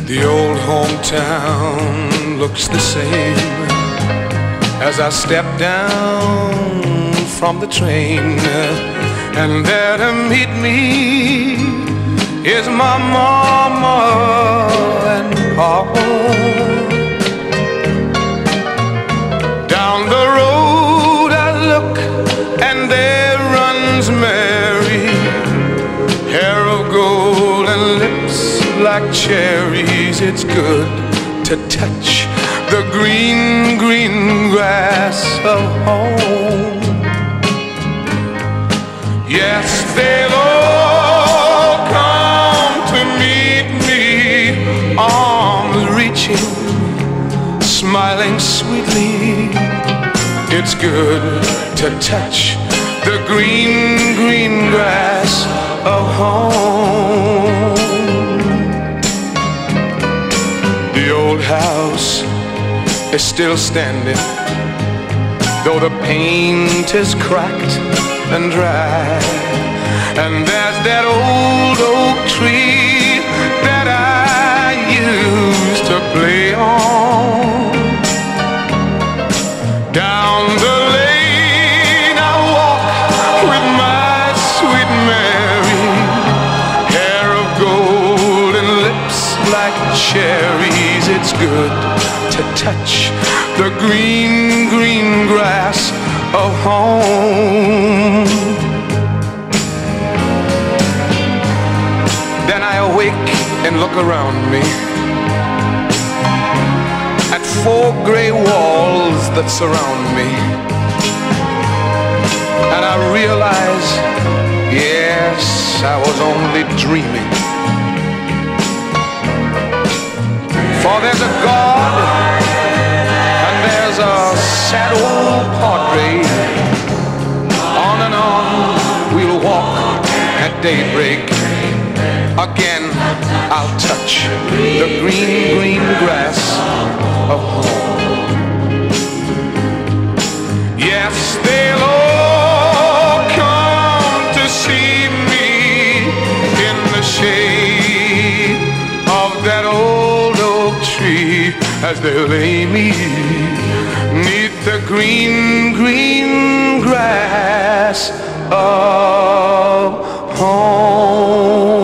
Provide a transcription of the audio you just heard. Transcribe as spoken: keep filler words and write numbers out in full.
The old hometown looks the same as I step down from the train, and there to meet me is my mama and papa. Down the road I look, and there runs Mary, hair of gold and lips like cherries. It's good to touch the green, green grass of home. Yes, they'll all come to meet me, arms reaching, smiling sweetly. It's good to touch the green, green grass of home. The old house is still standing, though the paint is cracked and dry. And there's that old oak tree that I used to play on. Down the lane I walk with my sweet Mary, hair of gold and lips like cherries. It's good to touch the green, green grass of home. Then I awake and look around me at four gray walls that surround me, and I realize, yes, I was only dreaming. For there's a God and there's a sad old portrait. On and on we'll walk at daybreak. Again I'll touch the green, green grass of home. Yes, they'll all come to see me in the shade of that old oak tree, as they lay me neath the green, green grass of home.